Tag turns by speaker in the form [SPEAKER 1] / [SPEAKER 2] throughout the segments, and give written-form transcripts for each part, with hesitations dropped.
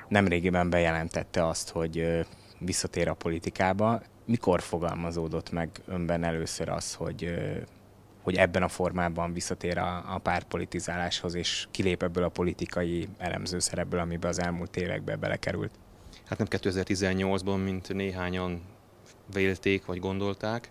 [SPEAKER 1] nemrégiben bejelentette azt, hogy visszatér a politikába. Mikor fogalmazódott meg önben először az, hogy ebben a formában visszatér a pártpolitizáláshoz, és kilép ebből a politikai elemző szerepből, amiben az elmúlt években belekerült?
[SPEAKER 2] Hát nem 2018-ban, mint néhányan vélték vagy gondolták.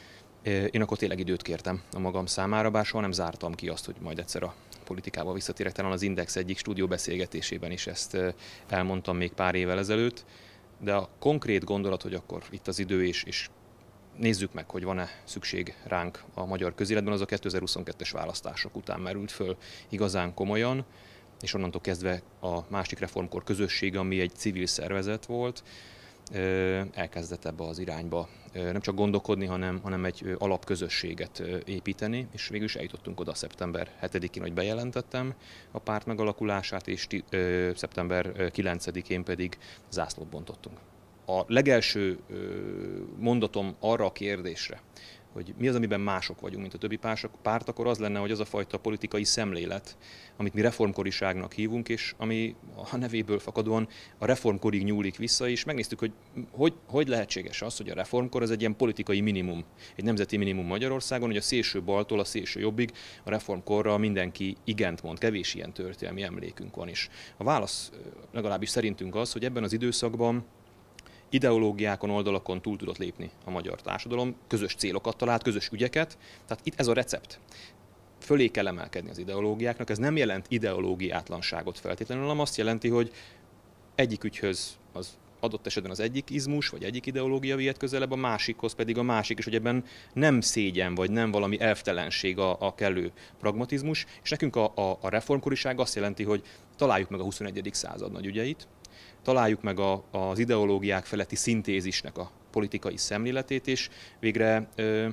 [SPEAKER 2] Én akkor tényleg időt kértem a magam számára, bár soha nem zártam ki azt, hogy majd egyszer a politikába visszatérek. Talán az Index egyik stúdióbeszélgetésében is ezt elmondtam még pár évvel ezelőtt, de a konkrét gondolat, hogy akkor itt az idő és nézzük meg, hogy van-e szükség ránk a magyar közéletben, az a 2022-es választások után merült föl igazán komolyan, és onnantól kezdve a másik reformkor közösség, ami egy civil szervezet volt, elkezdett ebbe az irányba nem csak gondolkodni, hanem egy alapközösséget építeni, és végül is eljutottunk oda szeptember 7-én, hogy bejelentettem a párt megalakulását, és szeptember 9-én pedig zászlót bontottunk. A legelső mondatom arra a kérdésre, hogy mi az, amiben mások vagyunk, mint a többi párt, akkor az lenne, hogy az a fajta politikai szemlélet, amit mi reformkoriságnak hívunk, és ami a nevéből fakadóan a reformkorig nyúlik vissza, és megnéztük, hogy lehetséges az, hogy a reformkor az egy ilyen politikai minimum, egy nemzeti minimum Magyarországon, hogy a szélső baltól a szélső jobbig a reformkorra mindenki igent mond, kevés ilyen történelmi emlékünk van is. A válasz legalábbis szerintünk az, hogy ebben az időszakban ideológiákon, oldalakon túl tudott lépni a magyar társadalom, közös célokat talált, közös ügyeket, tehát itt ez a recept. Fölé kell emelkedni az ideológiáknak, ez nem jelent ideológiátlanságot feltétlenül, hanem azt jelenti, hogy egyik ügyhöz az adott esetben az egyik izmus, vagy egyik ideológia vihet közelebb, a másikhoz pedig a másik, és hogy ebben nem szégyen, vagy nem valami elvtelenség a kellő pragmatizmus, és nekünk a reformkoriság azt jelenti, hogy találjuk meg a 21. század nagy ügyeit, találjuk meg az ideológiák feletti szintézisnek a politikai szemléletét, és végre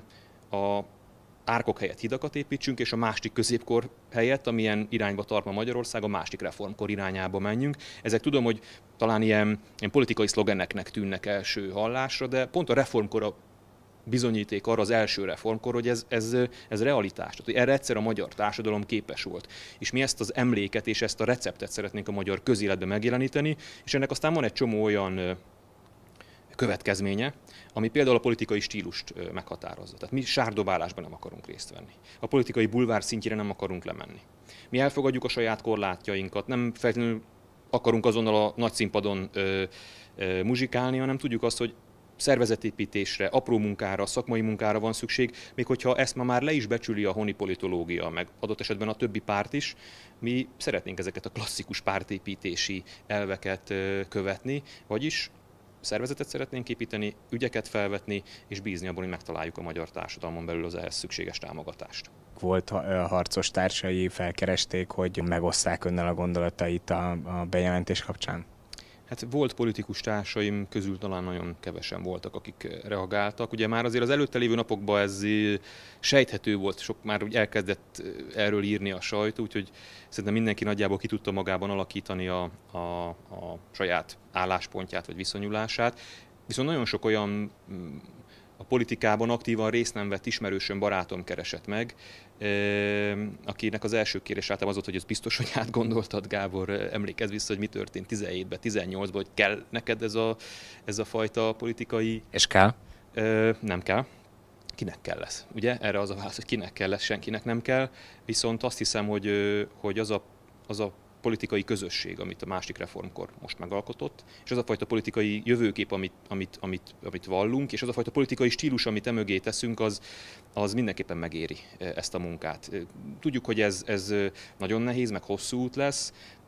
[SPEAKER 2] a árkok helyett hidakat építsünk, és a másik középkor helyett, amilyen irányba tart ma Magyarország, a másik reformkor irányába menjünk. Ezek tudom, hogy talán ilyen politikai szlogeneknek tűnnek első hallásra, de pont a reformkor a bizonyíték arra az első reformkor, hogy ez realitás. Tehát, hogy erre egyszer a magyar társadalom képes volt. És mi ezt az emléket és ezt a receptet szeretnénk a magyar közéletbe megjeleníteni, és ennek aztán van egy csomó olyan következménye, ami például a politikai stílust meghatározza. Tehát mi sárdobálásban nem akarunk részt venni. A politikai bulvár szintjére nem akarunk lemenni. Mi elfogadjuk a saját korlátjainkat, nem feltétlenül akarunk azonnal a nagy színpadon muzsikálni, hanem tudjuk azt, hogy szervezetépítésre, apró munkára, szakmai munkára van szükség, még hogyha ezt ma már le is becsüli a honi politológia, meg adott esetben a többi párt is, mi szeretnénk ezeket a klasszikus pártépítési elveket követni, vagyis szervezetet szeretnénk építeni, ügyeket felvetni, és bízni abban, hogy megtaláljuk a magyar társadalmon belül az ehhez szükséges támogatást.
[SPEAKER 1] Volt harcos társai, felkeresték, hogy megosszák önnel a gondolatait a bejelentés kapcsán?
[SPEAKER 2] Hát volt politikus társaim közül talán nagyon kevesen voltak, akik reagáltak. Ugye már azért az előtte lévő napokban ez sejthető volt, sok már úgy elkezdett erről írni a sajtó, úgyhogy szerintem mindenki nagyjából ki tudta magában alakítani a saját álláspontját vagy viszonyulását. Viszont nagyon sok olyan a politikában aktívan részt nem vett ismerősöm, barátom keresett meg, akinek az első kérés általában az volt, hogy ez biztos, hogy átgondoltad, Gábor, emlékezz vissza, hogy mi történt 17-ben, 18-ban, hogy kell neked ez a fajta politikai...
[SPEAKER 1] És kell?
[SPEAKER 2] Nem kell. Kinek kell lesz? Ugye? Erre az a válasz, hogy kinek kell lesz, senkinek nem kell. Viszont azt hiszem, hogy az a politikai közösség, amit a másik reformkor most megalkotott, és az a fajta politikai jövőkép, amit vallunk, és az a fajta politikai stílus, amit emögé teszünk, az mindenképpen megéri ezt a munkát. Tudjuk, hogy ez nagyon nehéz, meg hosszú út lesz,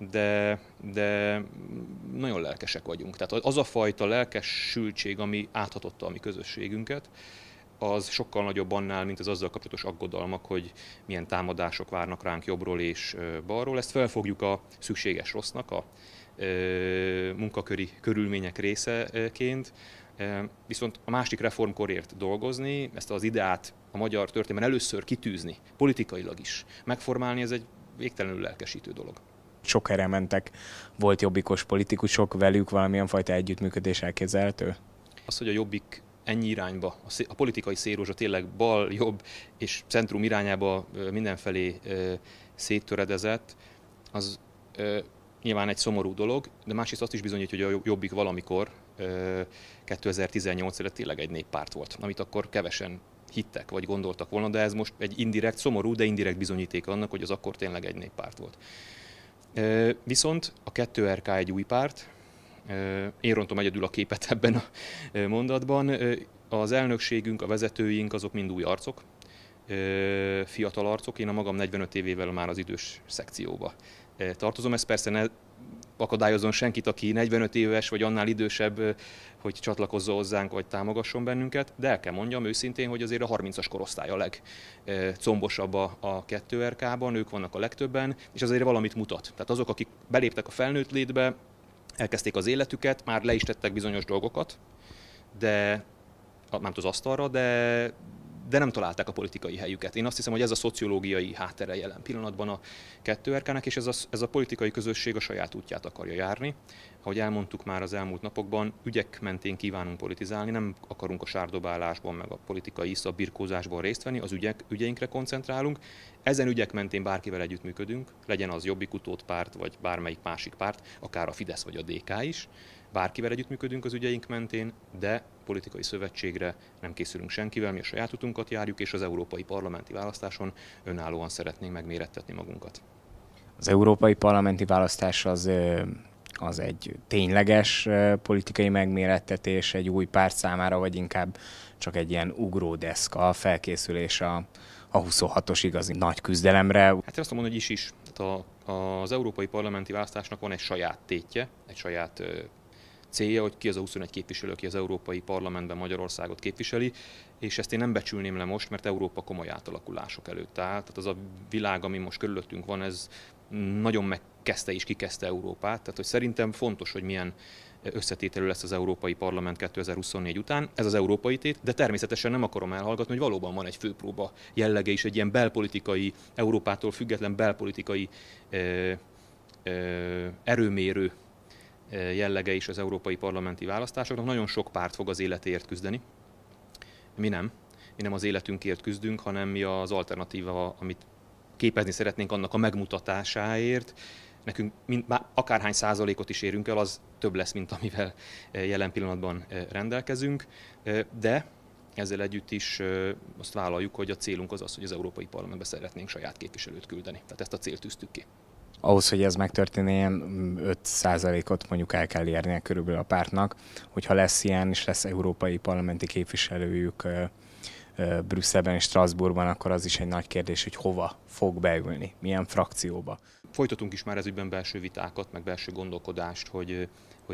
[SPEAKER 2] de nagyon lelkesek vagyunk. Tehát az a fajta lelkesültség, ami áthatotta a mi közösségünket, az sokkal nagyobb annál, mint az azzal kapcsolatos aggodalmak, hogy milyen támadások várnak ránk jobbról és balról. Ezt felfogjuk a szükséges rossznak, a munkaköri körülmények részeként. Viszont a másik reformkorért dolgozni, ezt az ideát a magyar történelemben először kitűzni, politikailag is megformálni, ez egy végtelenül lelkesítő dolog.
[SPEAKER 1] Sok helyre mentek, volt jobbikos politikusok, velük valamilyen fajta együttműködés elképzelhető?
[SPEAKER 2] Az, hogy a Jobbik ennyi irányba, a politikai szélrózsa tényleg bal, jobb és centrum irányába mindenfelé széttöredezett, az nyilván egy szomorú dolog, de másrészt azt is bizonyítja, hogy a Jobbik valamikor 2018 előtt tényleg egy néppárt volt, amit akkor kevesen hittek vagy gondoltak volna, de ez most egy indirekt, szomorú, de indirekt bizonyíték annak, hogy az akkor tényleg egy néppárt volt. Viszont a 2RK egy új párt, én rontom egyedül a képet ebben a mondatban, az elnökségünk, a vezetőink azok mind új arcok, fiatal arcok, én a magam 45 évével már az idős szekcióba tartozom. Ez persze ne akadályozzon senkit, aki 45 éves vagy annál idősebb, hogy csatlakozzon hozzánk, vagy támogasson bennünket, de el kell mondjam őszintén, hogy azért a 30-as korosztály a legcombosabb a 2RK-ban, ők vannak a legtöbben, és azért valamit mutat. Tehát azok, akik beléptek a felnőtt létbe, elkezdték az életüket, már le is tettek bizonyos dolgokat, de nem az asztalra, de nem találták a politikai helyüket. Én azt hiszem, hogy ez a szociológiai háttere jelen pillanatban a 2RK-nek, és ez a politikai közösség a saját útját akarja járni. Ahogy elmondtuk már az elmúlt napokban, ügyek mentén kívánunk politizálni, nem akarunk a sárdobálásban, meg a politikai iszabirkózásban részt venni, az ügyeinkre koncentrálunk. Ezen ügyek mentén bárkivel együttműködünk, legyen az Jobbik Utód párt, vagy bármelyik másik párt, akár a Fidesz vagy a DK is. Bárkivel együttműködünk az ügyeink mentén, de politikai szövetségre nem készülünk senkivel, mi a saját utunkat járjuk, és az európai parlamenti választáson önállóan szeretnénk megmérettetni magunkat.
[SPEAKER 1] Az európai parlamenti választás az egy tényleges politikai megmérettetés egy új párt számára, vagy inkább csak egy ilyen ugródeszka, felkészülés a 26-os igazi nagy küzdelemre?
[SPEAKER 2] Hát én azt mondom, hogy is. Az európai parlamenti választásnak van egy saját tétje, egy saját célja, hogy ki az a 21 képviselő, aki az Európai Parlamentben Magyarországot képviseli, és ezt én nem becsülném le most, mert Európa komoly átalakulások előtt áll. Tehát az a világ, ami most körülöttünk van, ez nagyon megkezdte és kikezdte Európát. Tehát hogy szerintem fontos, hogy milyen összetételű lesz az Európai Parlament 2024 után. Ez az európai tét, de természetesen nem akarom elhallgatni, hogy valóban van egy főpróba jellege is, egy ilyen belpolitikai, Európától független belpolitikai erőmérő jellege is az európai parlamenti választásoknak. Nagyon sok párt fog az életéért küzdeni. Mi nem. Mi nem az életünkért küzdünk, hanem mi az alternatíva, amit képezni szeretnénk annak a megmutatásáért. Nekünk akárhány százalékot is érünk el, az több lesz, mint amivel jelen pillanatban rendelkezünk, de ezzel együtt is azt vállaljuk, hogy a célunk az, hogy az Európai Parlamentbe szeretnénk saját képviselőt küldeni. Tehát ezt a célt tűztük ki.
[SPEAKER 1] Ahhoz, hogy ez megtörténjen, 5%-ot mondjuk el kell érnie körülbelül a pártnak, hogyha lesz ilyen, és lesz európai parlamenti képviselőjük Brüsszelben és Strasbourgban, akkor az is egy nagy kérdés, hogy hova fog beülni, milyen frakcióba.
[SPEAKER 2] Folytatunk is már ez ügyben belső vitákat, meg belső gondolkodást, hogy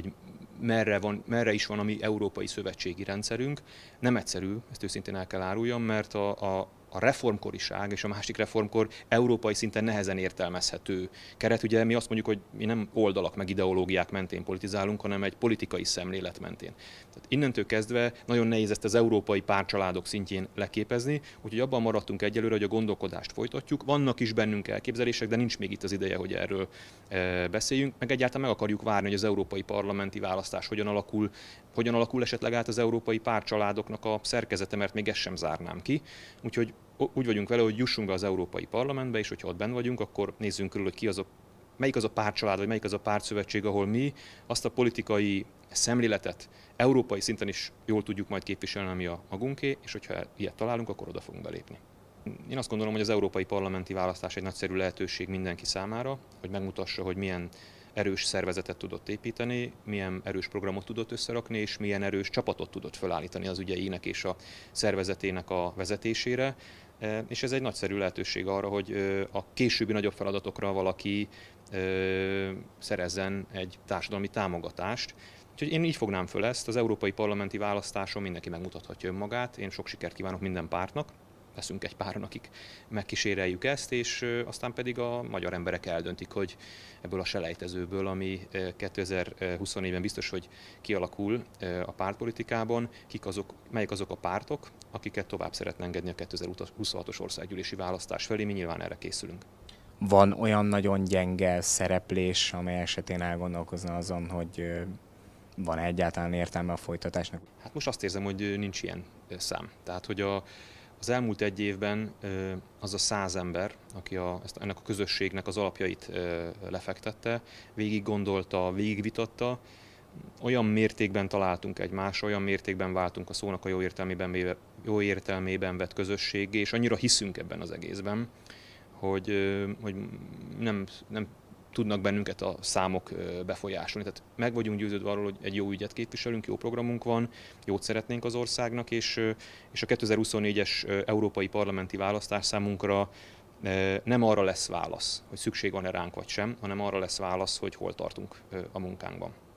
[SPEAKER 2] merre is van a mi európai szövetségi rendszerünk. Nem egyszerű, ezt őszintén el kell áruljam, mert a reformkoriság és a másik reformkor európai szinten nehezen értelmezhető keret. Ugye mi azt mondjuk, hogy mi nem oldalak meg ideológiák mentén politizálunk, hanem egy politikai szemlélet mentén. Tehát innentől kezdve nagyon nehéz ezt az európai pártcsaládok szintjén leképezni, úgyhogy abban maradtunk egyelőre, hogy a gondolkodást folytatjuk. Vannak is bennünk elképzelések, de nincs még itt az ideje, hogy erről beszéljünk. Meg egyáltalán meg akarjuk várni, hogy az európai parlamenti választás hogyan alakul esetleg át az európai pártcsaládoknak a szerkezete, mert még ezt sem zárnám ki. Úgyhogy úgy vagyunk vele, hogy jussunk be az Európai Parlamentbe, és hogyha ott benn vagyunk, akkor nézzünk körül, hogy melyik az a pártcsalád, vagy melyik az a pártszövetség, ahol mi azt a politikai szemléletet európai szinten is jól tudjuk majd képviselni, ami a magunké, és hogyha ilyet találunk, akkor oda fogunk belépni. Én azt gondolom, hogy az európai parlamenti választás egy nagyszerű lehetőség mindenki számára, hogy megmutassa, hogy milyen erős szervezetet tudott építeni, milyen erős programot tudott összerakni, és milyen erős csapatot tudott felállítani az ügyeinek és a szervezetének a vezetésére. És ez egy nagyszerű lehetőség arra, hogy a későbbi nagyobb feladatokra valaki szerezzen egy társadalmi támogatást. Úgyhogy én így fognám föl ezt, az európai parlamenti választáson mindenki megmutathatja önmagát. Én sok sikert kívánok minden pártnak. Leszünk egy páran, akik megkíséreljük ezt, és aztán pedig a magyar emberek eldöntik, hogy ebből a selejtezőből, ami 2024-ben biztos, hogy kialakul a pártpolitikában, melyik azok a pártok, akiket tovább szeretne engedni a 2026-os országgyűlési választás felé, mi nyilván erre készülünk.
[SPEAKER 1] Van olyan nagyon gyenge szereplés, amely esetén elgondolkozna azon, hogy van egyáltalán értelme a folytatásnak?
[SPEAKER 2] Hát most azt érzem, hogy nincs ilyen szám. Tehát, hogy Az elmúlt egy évben az a 100 ember, aki ennek a közösségnek az alapjait lefektette, végig gondolta, végigvitatta, olyan mértékben találtunk egymásra, olyan mértékben váltunk a szónak a jó értelmében vett közösséggé, és annyira hiszünk ebben az egészben, hogy nem tudnak bennünket a számok befolyásolni. Tehát meg vagyunk győződve arról, hogy egy jó ügyet képviselünk, jó programunk van, jót szeretnénk az országnak, és a 2024-es európai parlamenti választás számunkra nem arra lesz válasz, hogy szükség van-e ránk vagy sem, hanem arra lesz válasz, hogy hol tartunk a munkánkban.